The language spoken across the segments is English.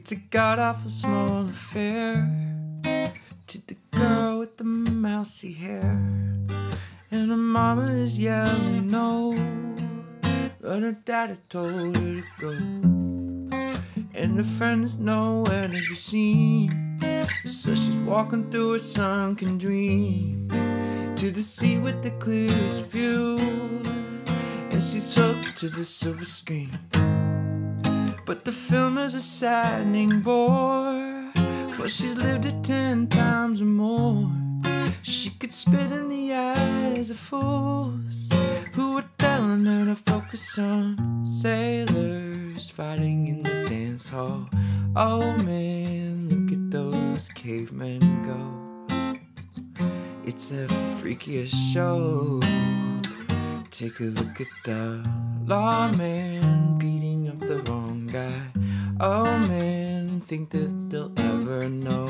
It's a god-awful small affair to the girl with the mousy hair, and her mama is yelling no, but her daddy told her to go, and her friend is nowhere to be seen. So she's walking through a sunken dream to the sea with the clearest view, and she's hooked to the silver screen. But the film is a saddening bore, for she's lived it 10 times or more. She could spit in the eyes of fools who were telling her to focus on sailors fighting in the dance hall. Oh man, look at those cavemen go. It's a freakiest show. Take a look at the lawman beating up the wrong guy. Oh man, think that they'll ever know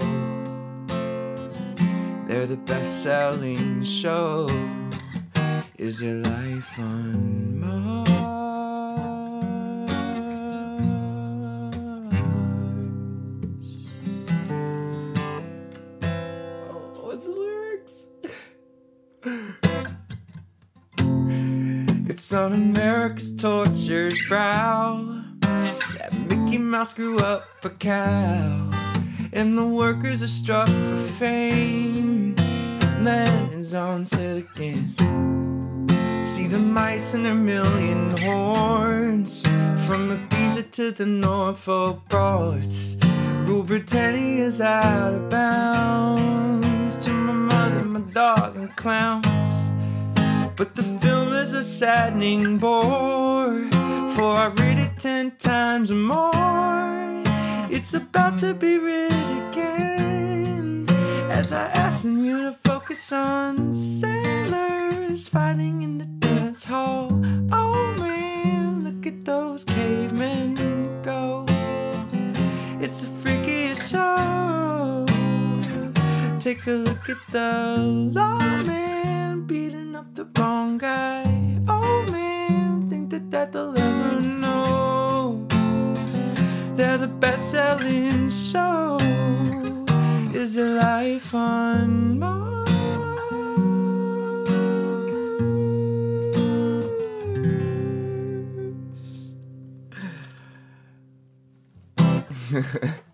they're the best-selling show. Is your life on Mars? Oh, what's the lyrics? It's on America's tortured brow that Mickey Mouse grew up a cow, and the workers are struck for fame, 'cause Lennon's on set again. See the mice and their million horns, from Ibiza to the Norfolk Broads. Rule Britannia's out of bounds to my mother, my dog, and clowns. But the film is a saddening bore, for I read it 10 times or more. It's about to be read again, as I asking you to focus on sailors fighting in the dance hall. Oh man, look at those cavemen go. It's the freakiest show. Take a look at the lawman beating up the wrong guy. Oh man, think that they'll ever know they're the best-selling show. Is your life on Mars?